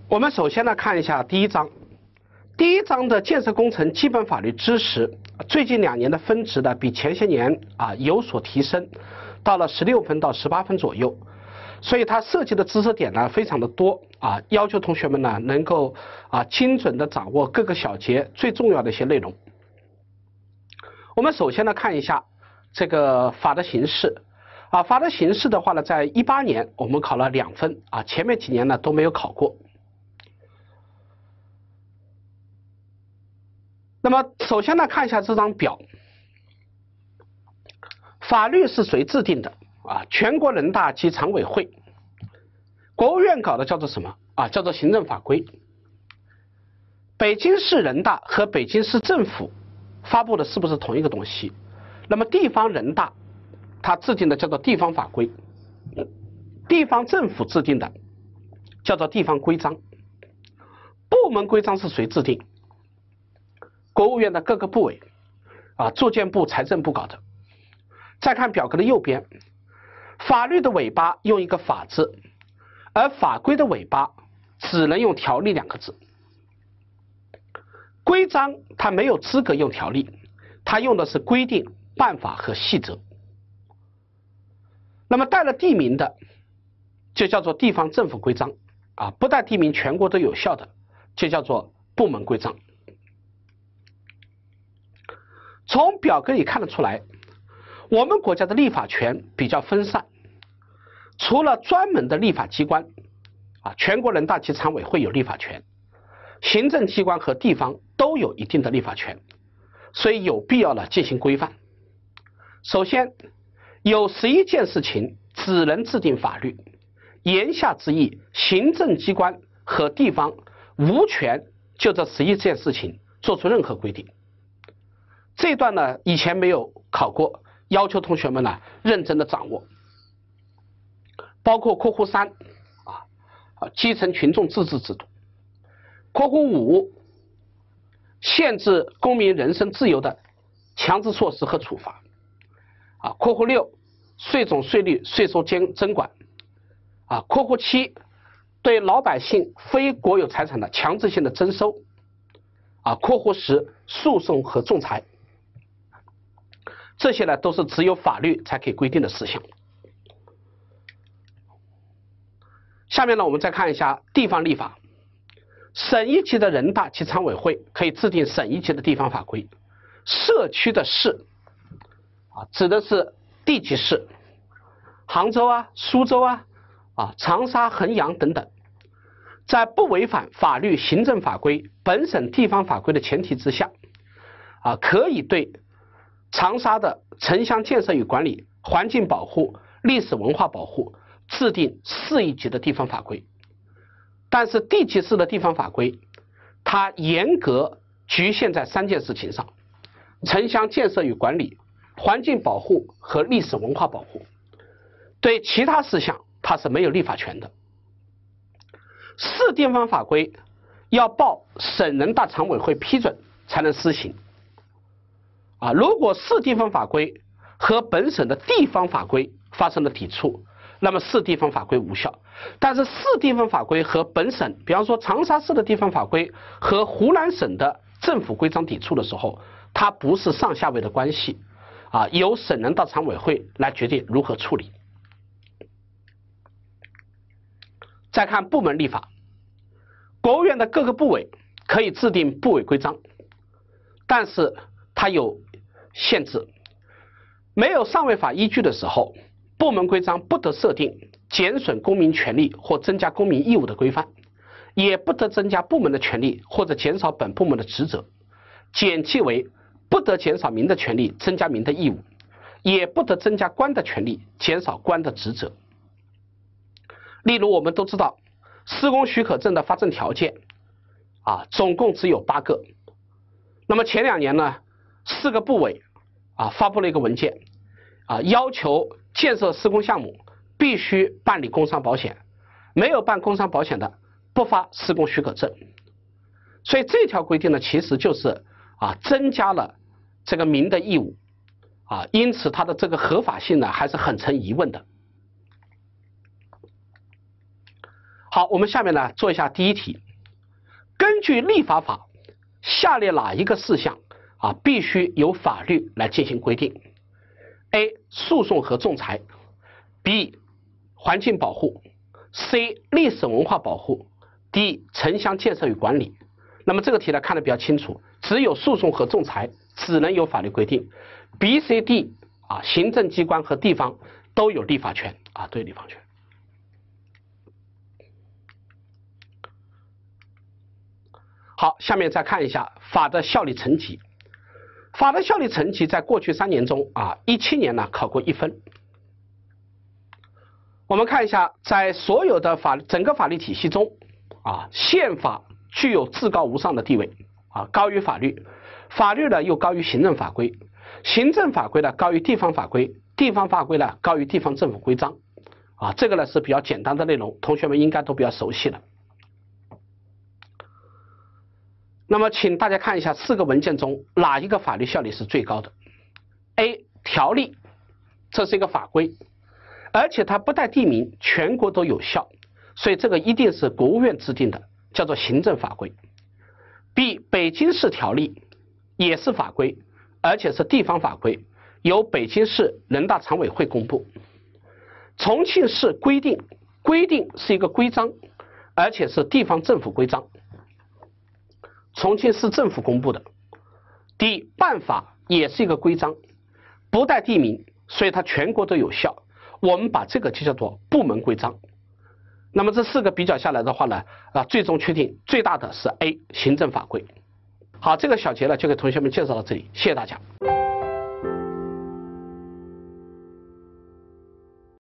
我们首先呢看一下第一章，第一章的建设工程基本法律知识，最近2年的分值呢比前些年有所提升，到了16分到18分左右，所以它涉及的知识点呢非常的多要求同学们呢能够精准的掌握各个小节最重要的一些内容。我们首先呢看一下这个法的形式。法的形式的话呢，在18年我们考了2分前面几年呢都没有考过。那么首先呢看一下这张表，法律是谁制定的全国人大及常委会，国务院搞的叫做什么叫做行政法规，北京市人大和北京市政府发布的是不是同一个东西？那么地方人大它制定的叫做地方法规，地方政府制定的叫做地方规章，部门规章是谁制定？国务院的各个部委住建部、财政部搞的。再看表格的右边，法律的尾巴用一个法字，而法规的尾巴只能用条例2个字。规章它没有资格用条例，它用的是规定、办法和细则。那么带了地名的就叫做地方政府规章不带地名全国都有效的就叫做部门规章。从表格里看得出来，我们国家的立法权比较分散，除了专门的立法机关全国人大及常委会有立法权，行政机关和地方都有一定的立法权，所以有必要呢进行规范。首先，有11件事情只能制定法律，言下之意，行政机关和地方无权就这11件事情做出任何规定。这段呢以前没有考过，要求同学们呢认真的掌握，包括括弧3基层群众自治制度，括弧5限制公民人身自由的强制措施和处罚括弧6税种税率税收征管括弧7对老百姓非国有财产的强制性的征收括弧10诉讼和仲裁。这些呢都是只有法律才可以规定的事项。下面呢我们再看一下地方立法，省一级的人大及常委会可以制定省一级的地方法规，社区的市指的是地级市，杭州苏州长沙、衡阳等等，在不违反法律、行政法规、本省地方法规的前提之下可以对长沙的城乡建设与管理、环境保护、历史文化保护制定市一级的地方法规。但是地级市的地方法规它严格局限在3件事情上，城乡建设与管理、环境保护和历史文化保护，对其他事项它是没有立法权的。市地方法规要报省人大常委会批准才能施行如果市地方法规和本省的地方法规发生了抵触，那么市地方法规无效。但是市地方法规和本省，比方说长沙市的地方法规和湖南省的政府规章抵触的时候，它不是上下位的关系由省人大常委会来决定如何处理。再看部门立法，国务院的各个部委可以制定部委规章，但是它有限制，没有上位法依据的时候，部门规章不得设定减损公民权利或增加公民义务的规范，也不得增加部门的权利或者减少本部门的职责，简记为不得减少民的权利，增加民的义务，也不得增加官的权利，减少官的职责。例如我们都知道施工许可证的发证条件总共只有8个，那么前2年呢4个部委发布了一个文件要求建设施工项目必须办理工伤保险，没有办工伤保险的不发施工许可证。所以这条规定呢其实就是增加了这个民的义务因此它的这个合法性呢还是很成疑问的。 好，我们下面呢做一下第一题。根据立法法，下列哪一个事项必须由法律来进行规定 ？A. 诉讼和仲裁 B. 环境保护 C. 历史文化保护 D. 城乡建设与管理。那么这个题呢看得比较清楚，只有诉讼和仲裁只能由法律规定 ，B、C、D 行政机关和地方都有立法权都有立法权。好，下面再看一下法的效力层级。法的效力层级在过去3年中17年呢考过1分。我们看一下，在所有的整个法律体系中宪法具有至高无上的地位高于法律，法律呢又高于行政法规，行政法规呢高于地方法规，地方法规呢高于地方政府规章这个呢是比较简单的内容，同学们应该都比较熟悉了。那么请大家看一下4个文件中哪一个法律效力是最高的 ？A. 条例，这是一个法规，而且它不带地名，全国都有效，所以这个一定是国务院制定的，叫做行政法规。B. 北京市条例，也是法规，而且是地方法规，由北京市人大常委会公布。重庆市规定，规定是一个规章，而且是地方政府规章，重庆市政府公布的。D. 办法也是一个规章，不带地名，所以它全国都有效，我们把这个就叫做部门规章。那么这4个比较下来的话呢最终确定最大的是 A 行政法规。好，这个小节呢就给同学们介绍到这里，谢谢大家。